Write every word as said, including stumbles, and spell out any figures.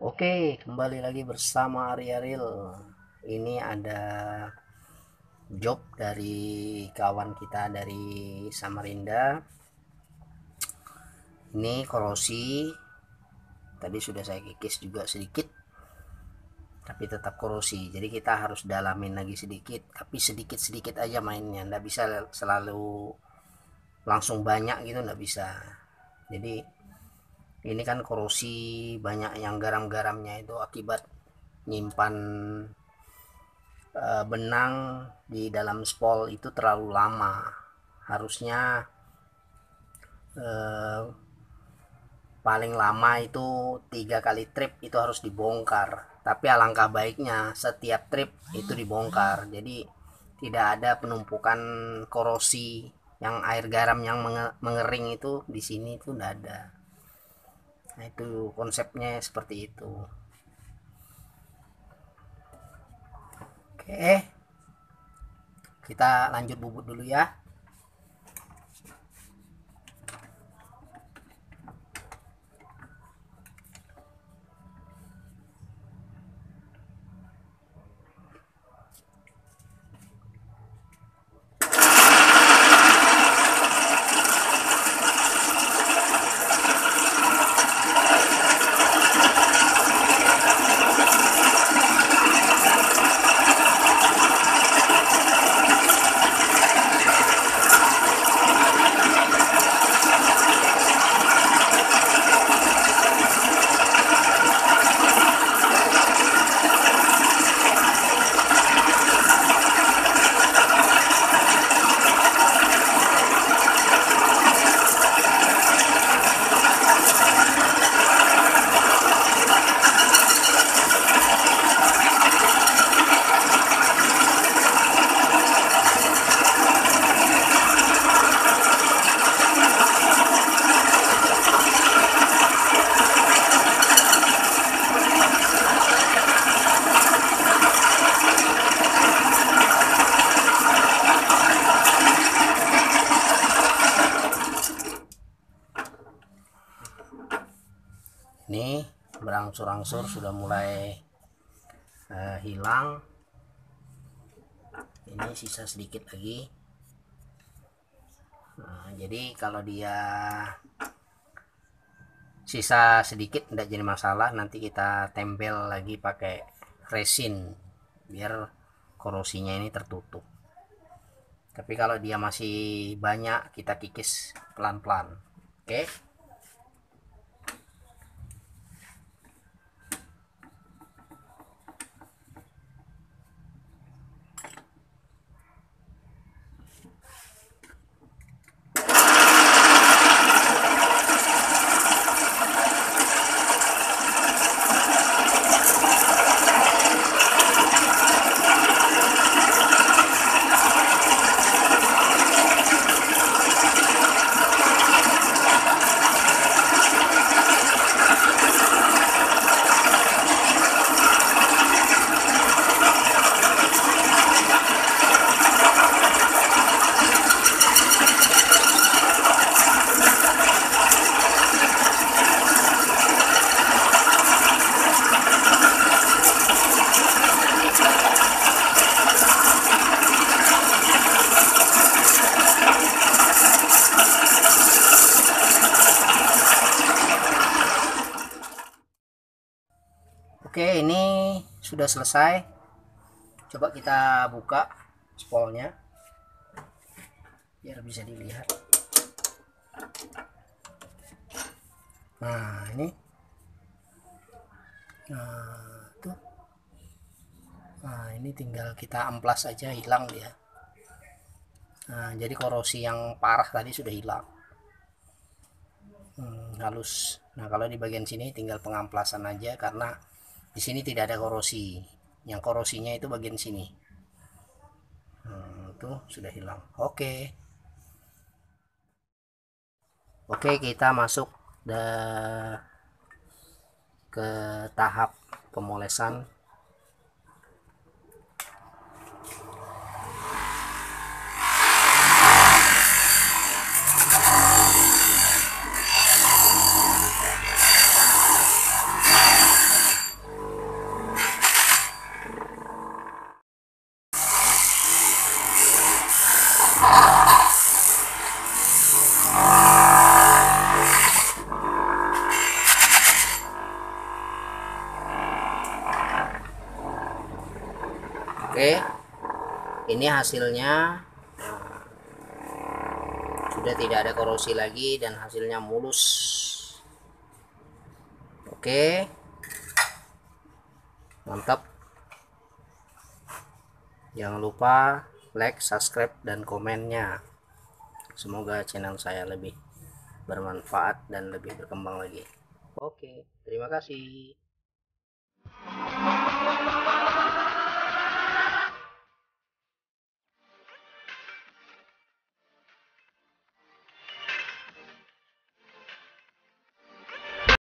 Oke, kembali lagi bersama Ari Aril. Ini ada job dari kawan kita dari Samarinda. Ini korosi. Tadi sudah saya kikis juga sedikit, tapi tetap korosi. Jadi kita harus dalamin lagi sedikit, tapi sedikit-sedikit aja mainnya. Nggak bisa selalu langsung banyak gitu, nggak bisa. Jadi ini kan korosi banyak yang garam-garamnya itu akibat nyimpan e, benang di dalam spol itu terlalu lama. Harusnya e, paling lama itu tiga kali trip itu harus dibongkar, tapi alangkah baiknya setiap trip itu dibongkar, jadi tidak ada penumpukan korosi yang air garam yang mengering itu di sini itu tidak ada. Nah, itu konsepnya seperti itu. Oke, kita lanjut bubut dulu ya. Ini berangsur-angsur sudah mulai uh, hilang. Ini sisa sedikit lagi. Nah, jadi kalau dia sisa sedikit tidak jadi masalah, nanti kita tempel lagi pakai resin biar korosinya ini tertutup. Tapi kalau dia masih banyak, kita kikis pelan-pelan. Oke. Oke, ini sudah selesai. Coba kita buka spolnya biar bisa dilihat. Nah, ini. Nah, tuh. Nah, ini tinggal kita amplas aja, hilang dia. Nah, jadi korosi yang parah tadi sudah hilang. Hmm, halus. Nah, kalau di bagian sini tinggal pengamplasan aja karena di sini tidak ada korosi. Yang korosinya itu bagian sini. Hmm, tuh sudah hilang. Oke. Oke, kita masuk ke tahap pemolesan. Oke, ini hasilnya. Sudah tidak ada korosi lagi dan hasilnya mulus. Oke, mantap. Jangan lupa like, subscribe, dan komennya. Semoga channel saya lebih bermanfaat dan lebih berkembang lagi. Oke, terima kasih.